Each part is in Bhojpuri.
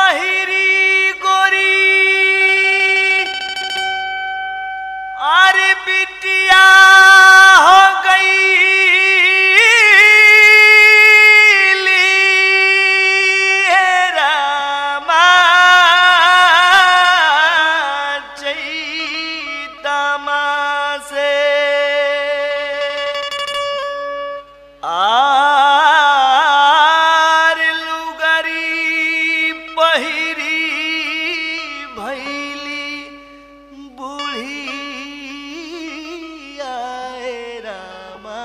पहिरी गोरी अरे बिटिया हो गई रामा चैतमा से आर लुगरी पहिरी भैली बूढ़ी आए रामा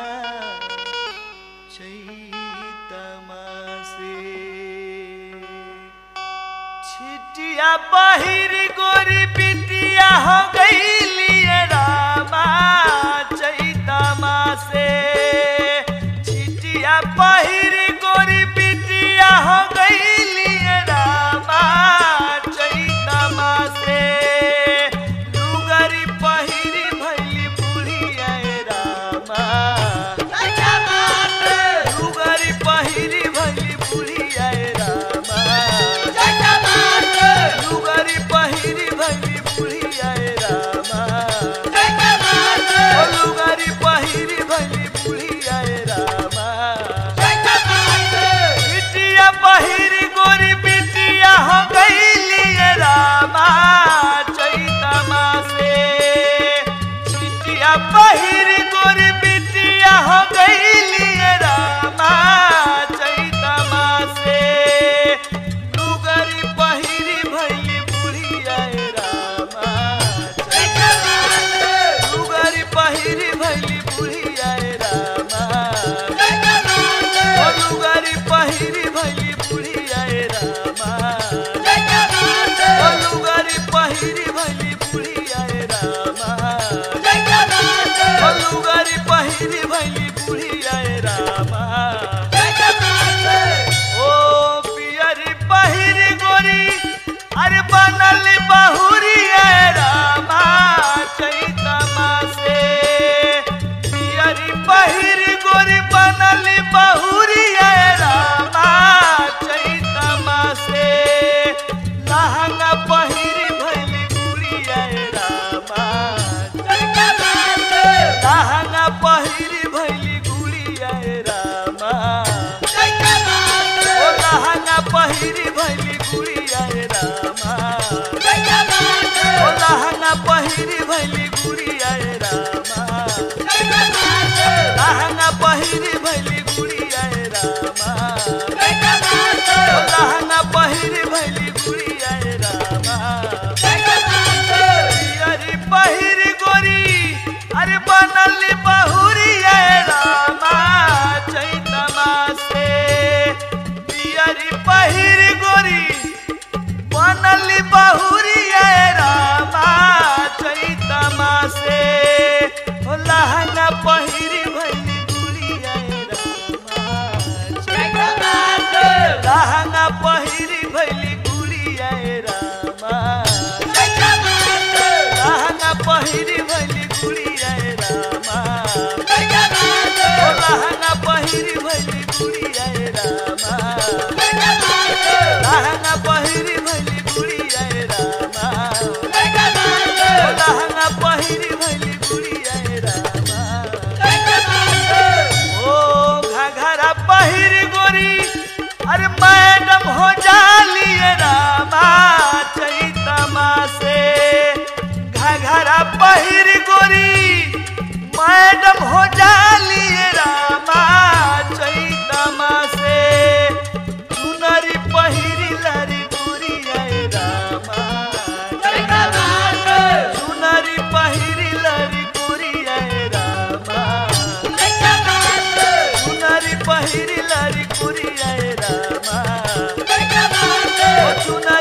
चैतमा से छिटिया पहिरी गोरी बिटिया हो गईली रामा चैतमा से पहिरी गोरी बिटिया हो गईली रामा चैतमा से लुगरी पहिरी भैली बुढ़िया रामा लुगरी पहिरी भैली बुढ़िया रामा लुगरी पहिरी भैली बुढ़िया रामा लुगरी पहिरी भैली बुढ़िया रामा पहिरी गोरी बिटिया हो गईली रामा चैतमा से छिटिया पहिरी गोरी बिटिया हो गईली रामा चैतमा से लुगरी पहिरी भैली बुढ़िया रामा लुगरी पहिरी भैली बुढ़िया रामा लुगरी पहिरी भैली लुगरी पहिरी भैली बुढ़िया रामा लुगरी पहिरी भैली बुढ़िया रामा ओ पियरी पहिरी गोरी अरे बनल बहुरिया रामा चैतमा से पियरी पहिरी गोरी बनल बहुरिया रामा चैतमा से लहंगा पहिरी भैली गुड़िया रामा लहंगा पहिरी भैली गुड़िया रामा ओ लहंगा पहिरी भैली गुड़िया रामा ओ लहंगा पहिरी भैली गुड़िया रामा लहंगा पहिरी भैली गुड़िया रामा ओ लहंगा पहिरी भैली गुड़िया रामा पियरी पहिरी गोरी अरे बनल बहुरिया रामा चैतमा से पियरी पहिरी गोरी बनल बहुरिया रामा चैतमा से लहंगा पहिरी भैली गुड़िया रामा लहंगा पहिरी भैली गुड़िया रामा लहंगा पहिरी भैली गुड़िया रामा लहंगा पहिरी भैली गुड़िया रामा लहंगा पहिरी भैली गुड़िया रामा लहंगा पहिरी भैली गुड़िया रामा ओ घघरा पहिरी गोरी अरे मैडम हो जाली रामा चैतमा से घघरा पहिरी गोरी मैडम हो जाली रामा चैतमा से चुनरी पहिरी लरी गुड़िया रामा चुनरी पहिरी लरी गुड़िया रामा चुनरी पहिरी लरी गुड़िया रामा चुनरी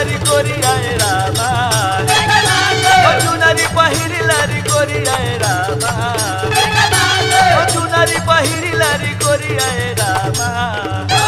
लारी गोरी आए रामा चुनरी पहिरी लारी गोरी आए रामा चुनरी पहिरी लारी गोरी आए रामा